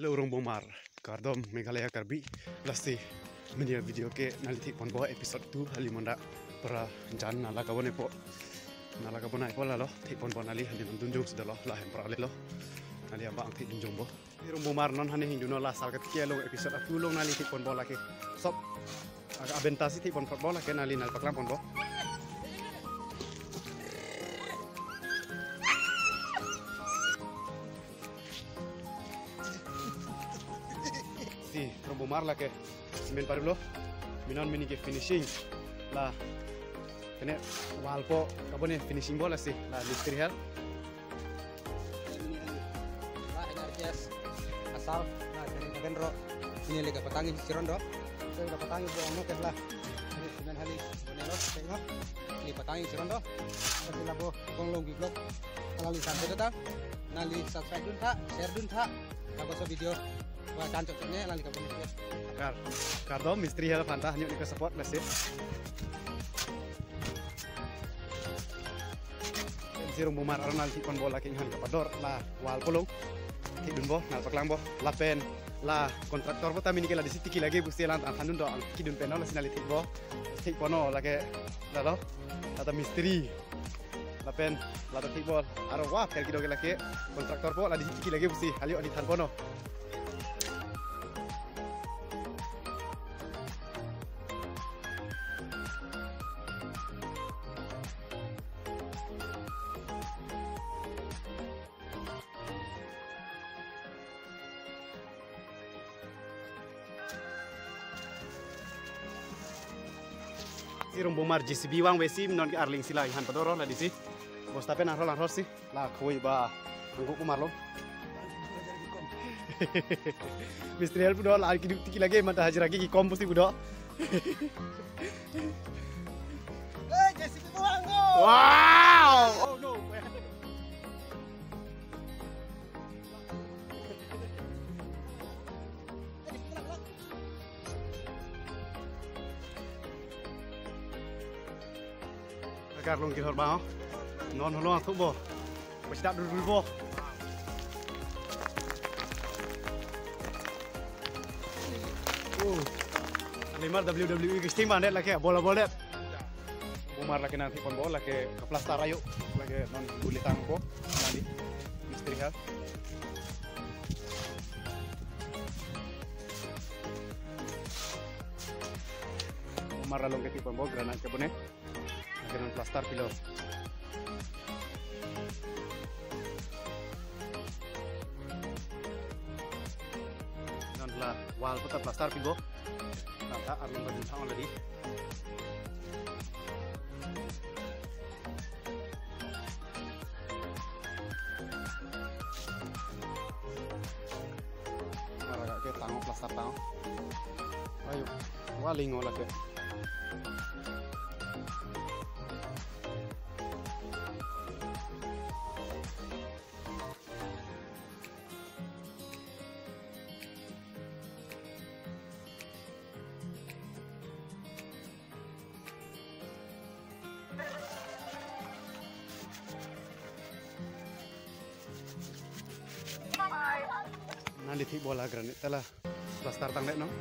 Lorong Bomar, Kardom, Meghalaya Karbi, lasti media video ke nanti pon bawa episode tu halimonda para jan nala kabone po lalo ti pon nali handi tunjung sudah lah yang perale lo nali amba ang ti tunjung bo Lorong Bomar non hani hinduno la sal kat kielo episode aku long nali ti pon bola ke sop aga abentasi ti pon bola ke nali nal paklam pon bo si Lorong Bomar la ke semen parulo minon mini ke finishing lah kene walpo kabone finishing bola sih lah listri hal lah energias asal nah dari bagian ro ini lega petangi siron ro saya udah petangi buang no lah ini semen hali bonelo tengok ini petangi siron ro tapi labo konglong giglok kalau lisan itu ta nali subscribe dun ta share dun ta kalau so video wah cancoknya lali kabone Kardom mistri hal fantah nyuk di support lah sih si Lorong Bomar aron nalti pon bola king han kapador lah wal polong ti dun bo nal paklang bo lapen lah kontraktor bo tami nikela di siti lagi busti lan handun do kidun penol sinali ti bo ti pono lage lalo tata mistri lapen lado ti bol aro wah ker kido lagi kontraktor bo la di siti lagi busti halio di tan pono si Lorong Bomar JCB wang wesi non ki arling sila ihan padoro la disi bos tapen arol sih la koi ba angku kumar lo mistrial pudo la ki tiki lagi mata hajar lagi ki kompos ti pudo JCB wang wow oh no agar long kihor ba non holong atuk bo bersidap dulu bo limar WWE kisting bandet lagi bola bola Bomar lagi nanti pon bola ke plastar ayo lagi non bulitang bo nanti mistri hal Bomar lalong ke pon bo granat ke bone dengan plastar pilo non lah wal putar plastar pilo tata arung baju sang lagi marah ke tango plastar tango ayo waling olah ke nanti ti bola granit telah plastar tanglet no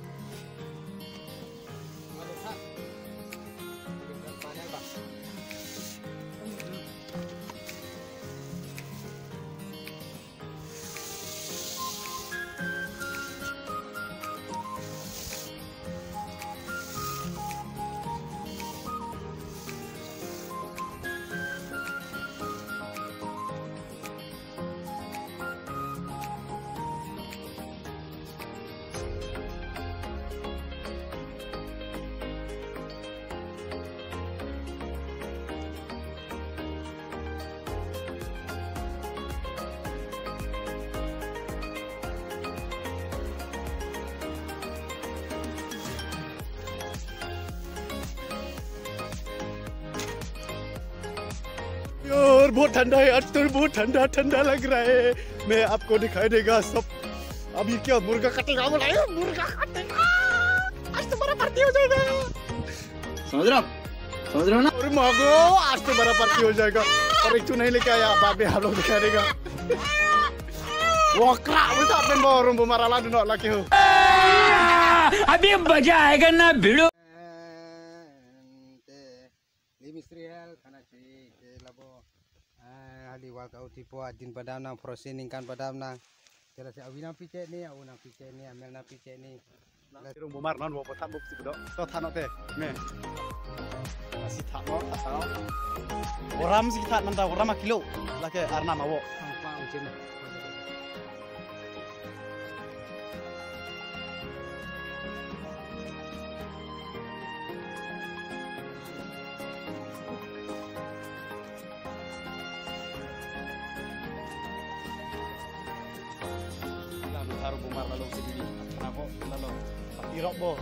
यार बहुत ठंडा है आज तो बहुत ठंडा ठंडा लग रहा है मैं आपको दिखाई देगा सब अभी क्या मुर्गा कटेगा बोला मुर्गा कटेगा आज तो बड़ा पार्टी हो जाएगा समझ रहा ना और मागो आज तो बड़ा पार्टी हो जाएगा और एक चू नहीं लेके आया बाद में हम लोग दिखा देगा Wah krak betul ben borong bumarala dino laki ho. अभी मजा आएगा ना भिड़ो Limistrial kana ci labo ali wakau tipo adin padam nang prosening kan padam nang kira si awina pice ni awuna pice ni amel na pice ni Rung bumar non wo potat bu si bedo. To tano te. Me. Si tak no tak sao. Oram si tak nanda oram kilo. Laki arna mawo. apa ucin Taruh bumar lalu sendiri. Kenapa lalu irok bo.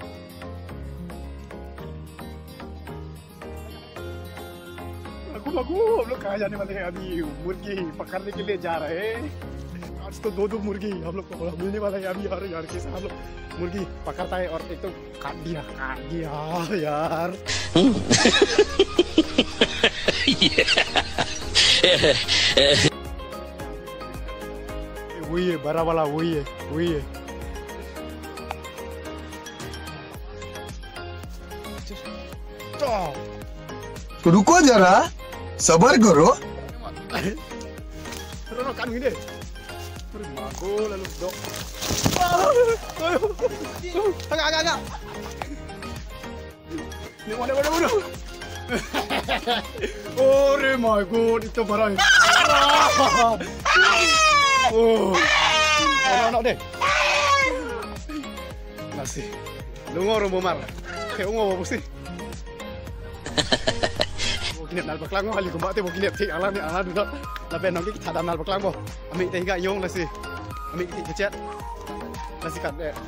Aku हम लोग कहाँ जाने वाले हैं अभी मुर्गी पकड़ने के लिए जा रहे हैं आज तो दो मुर्गी हम लोग को मिलने वाला है अभी यार कैसे हम लोग मुर्गी पकड़ता है और एक तो काट दिया यार वही है बड़ा वाला वही है रुको जरा सबर करो Rono kan gini. Mago lalu dok. Agak. Ni mana. Oh my god, itu barang. Oh. Anak deh. Nasi. Lungo rumbo mar. Kayak ungo apa sih? Kinep nal baklang mo hali kumbate mo kinep ti ala dudot laben nang kita dam nal baklang mo amik teh higa yong nasi amik ti kecet nasi kat deh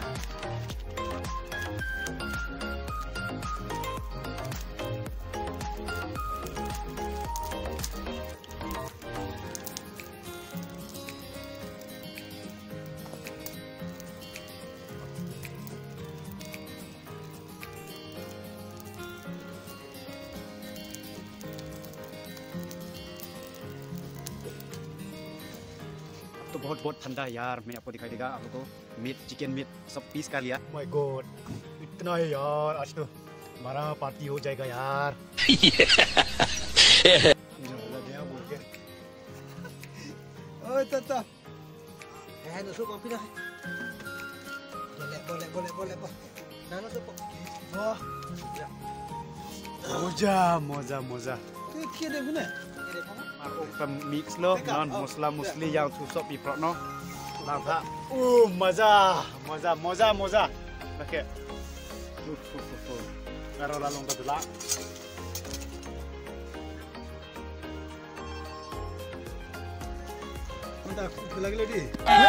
तो बहुत ठंडा यार मैं आपको दिखाई देगा आप लोगों को मीट चिकन मीट सब पीस का लिया माय गॉड इतना है यार आज तो हमारा पार्टी हो जाएगा यार oh tata nusuk kopi dah boleh po nano tu po मजा kira deh guna aku kan mix lo non musli yang susok piprok no langka मजा pakai karo lalong ka dula lagi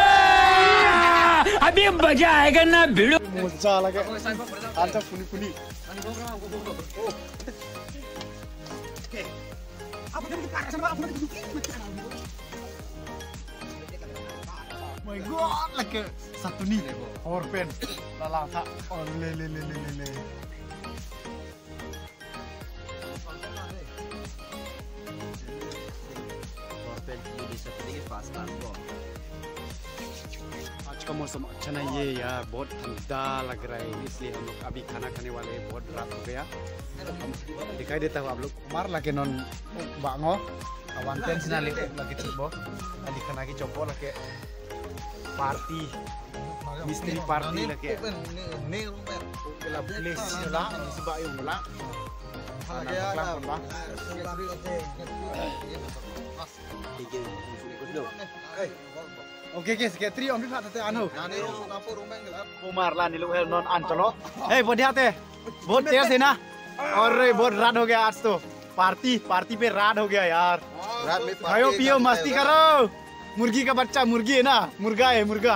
अभी मजा आएगा ना भिड़ो मजा लगे आंटा पुनी my god lagi satu nih power pen lalang tak oh le power pen bisa sedikit fast kok आज का मौसम अच्छा नहीं है यार बहुत ठंडा लग रहा है इसलिए हम लोग अभी खाना खाने वाले हैं बहुत रात हो गया दिखाई देता हूँ आप लोग मार lagi non bango awan ten sinali lagi coba lagi kena lagi coba lagi party misteri party lagi ni rumah kela place lah sebab yung wala Oke guys, kayak tri om lihat tete anu. Umar lah नीलू है नॉन आन चलो. Hey बढ़िया थे. बहुत तेज है ना. और बहुत रात हो गया आज तो. पार्टी पे रात हो गया यार. खाओ पियो मस्ती करो. मुर्गी का बच्चा मुर्गी है ना. मुर्गा है मुर्गा.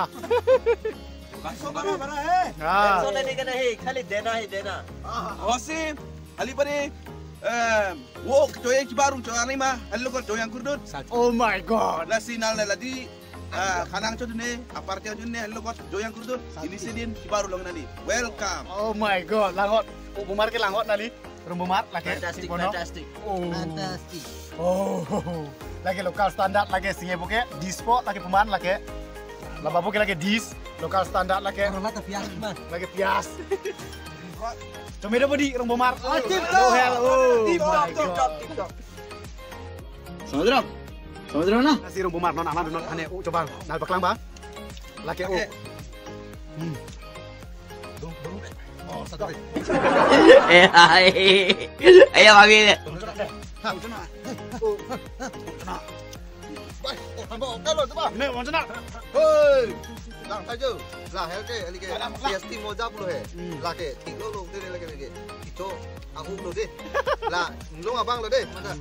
हाँ. so लेने का नहीं खाली देना ही देना Osim, alipare wo joya kibaru joya lima, halo ko joya kurdut. Oh my god. La sinal na ladi kanang cho dune, aparte cho dune, halo ko joya kurdut. Ini sedin kibaru lang nali. Welcome. Oh my god. Langot. Bumar ke langot nali. Rumbumar lagi. fantastic Oh. fantastic Oh. Lagi lokal standar lagi singe buke. Dispo lagi pemain lagi. Lah babu ke lagi dis, lokal standar lagi. Orang lata pias man. Lagi pias. Cuma dia bodi orang bomar. Oh, tip Oh hell. Oh Tip my top, god. tip top. Samudra. Samudra na. Nasi orang bomar non aman non ane coba nal baklang ba. Lagi Oh, satu. Ayo kami. Ini macam mana? Hei, lang saja. Lah, oke, ali ke. Pasti moja puluh he. Lah ke, tiga lu deh lagi lagi. Itu aku lu deh. Lah, lu abang lu deh. Mana?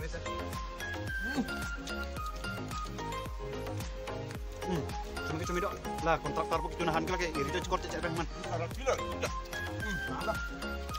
Cumi dok. Lah kontraktor pun kita nahan ke lagi. Iri je skor cecek man.